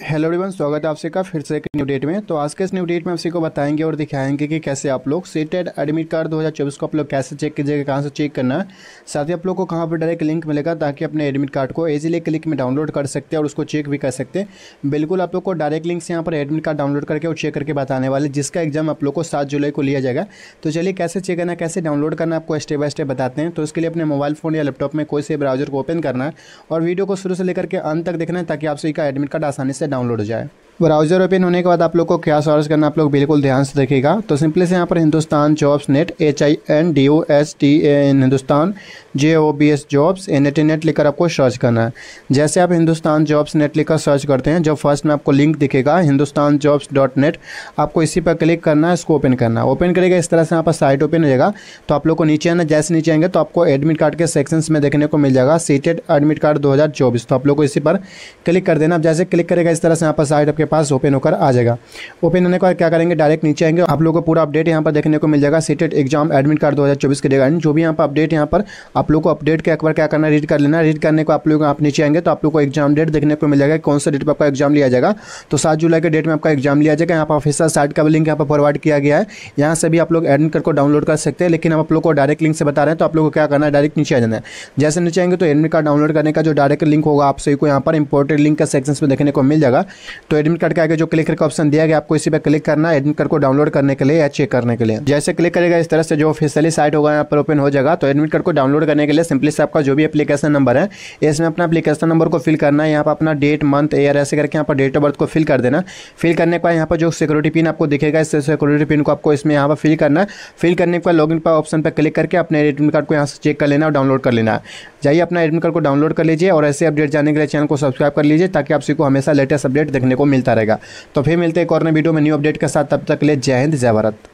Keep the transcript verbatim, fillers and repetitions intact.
Hello everyone, स्वागत है आपसे का फिर से एक न्यू डेट में। तो आज के इस न्यू डेट में आपसे को बताएंगे और दिखाएंगे कि कैसे आप लोग सीटेड एडमिट कार्ड दो हज़ार चौबीस को आप लोग कैसे चेक कीजिएगा, कहाँ से चेक करना है, साथ ही आप लोग को कहाँ पर डायरेक्ट लिंक मिलेगा ताकि अपने एडमिट कार्ड को इजीली क्लिक में डाउनलोड कर सकते हैं और उसको चेक भी कर सकते हैं। बिल्कुल आप लोग को डायरेक्ट लिंक से यहाँ पर एडमिट कार्ड डाउनलोड करके और चेक करके बताने वाले, जिसका एग्जाम आप लोग को सात जुलाई को लिया जाएगा। तो चलिए कैसे चेक करना, कैसे डाउनलोड करना आपको स्टेप बाय स्टेप बताते हैं। तो इसके लिए अपने मोबाइल फ़ोन या लैपटॉप में कोई से ब्राउजर को ओपन करना है और वीडियो को शुरू से लेकर के अंत तक देखना है ताकि आप सभी का एडमिट कार्ड आसानी से डाउनलोड हो जाए। ब्राउज़र ओपन होने के बाद आप लोग को क्या सर्च करना, आप लोग बिल्कुल ध्यान से देखिएगा। तो सिंपली से यहाँ पर Hindustan jobs net, H I N D O S T N Hindustan J O B S jobs N at net लिखकर आपको सर्च करना है। जैसे आप हिंदुस्तान जॉब्स नेट लिखकर सर्च करते हैं, जब फर्स्ट में आपको लिंक दिखेगा हिंदुस्तान जॉब्स डॉट नेट, आपको इसी पर क्लिक करना है, इसको ओपन करना है। ओपन करेगा इस तरह से यहाँ पर साइट ओपन हो जाएगा। तो आप लोग को नीचे आना, जैसे नीचे आएंगे तो आपको एडमिट कार्ड के सेक्शंस में देखने को मिल जाएगा सीटेड एडमिट कार्ड दो हज़ार चौबीस। तो आप लोग को इसी पर क्लिक कर देना। जैसे क्लिक करेगा इस तरह से यहाँ पर साइट आपके पास ओपन होकर आ जाएगा। ओपन होने के बाद क्या करेंगे, डायरेक्ट नीचे आएंगे, आप लोगों को पूरा अपडेट यहाँ पर देखने को मिल जाएगा सीटेड एग्जाम एडमिट कार्ड दो हज़ार चौबीस के रिगार्डिंग जो भी यहाँ पर अपडेट, यहाँ पर आप लोग को अपडेट के एक बार क्या करना है, रीड कर लेना। रीड करने को आप लोग आप नीचे आएंगे तो आप लोग को एग्जाम डेट देखने को मिल जाएगा, कौन सा डेट पर आपका एग्जाम लिया जाएगा। तो सात जुलाई के डेट में आपका एग्जाम लिया जाएगा। यहाँ पर ऑफिशियल साइट का भी लिंक यहाँ पर फॉरवर्ड किया गया है। यहाँ से भी आप लोग एडमिट कार्ड को डाउनलोड कर सकते हैं, लेकिन हम आप लोग को डायरेक्ट लिंक से बता रहे हैं। तो आप लोग को क्या करना है, डायरेक्ट नीचे आ जाना है। जैसे नीचे आएंगे तो एडमिट कार्ड डाउनलोड करने का जो डायरेक्ट लिंक होगा आप सभी को यहाँ पर इंपॉर्टेंट लिंक का सेक्शन में देखने को मिल जाएगा। तो एडमिट कार्ड के आगे जो क्लिक करके ऑप्शन दिया गया, आपको इसी पर क्लिक करना है एडमिट कार्ड को डाउनलोड करने के लिए या चेक करने के लिए। जैसे क्लिक करेगा इस तरह से जो ऑफिशियली साइट होगा यहाँ पर ओपन हो जाएगा। तो एडमिट कार्ड को डाउनलोड करने के लिए सिंपली से आपका जो भी एप्लीकेशन नंबर है, इसमें अपना एप्लीकेशन नंबर को फिल करना है। यहाँ पर अपना डेट, मंथ, ईयर ऐसे करके यहाँ पर डेट ऑफ बर्थ को फिल कर देना। फिल करने के बाद यहाँ पर जो सिक्योरिटी पिन आपको दिखेगा, इस सिक्योरिटी पिन को आपको इसमें यहाँ पर फिल करना है। फिल करने के बाद लॉगिन पर ऑप्शन पर क्लिक करके अपने एडमिट कार्ड को यहाँ से चेक कर लेना और डाउनलोड कर लेना। जाइए अपना एडमिट कार्ड को डाउनलोड कर लीजिए और ऐसे अपडेट जानने के लिए चैनल को सब्सक्राइब कर लीजिए ताकि आप सभी को हमेशा लेटेस्ट अपडेट देखने को मिलता रहेगा। तो फिर मिलते हैं एक और नए वीडियो में न्यू अपडेट के साथ। तब तक के लिए जय हिंद, जय भारत।